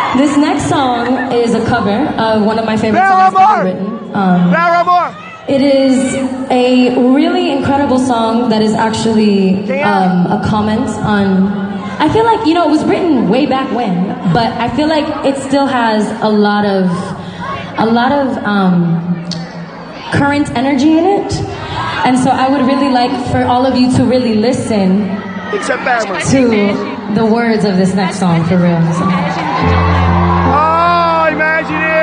This next song is a cover of one of my favorite songs ever written. It is a really incredible song that is actually a comment on... I feel like, you know, it was written way back when, but I feel like it still has a lot of current energy in it. And so I would really like for all of you to really listen to the words of this next song, for real. So. Oh, imagine it!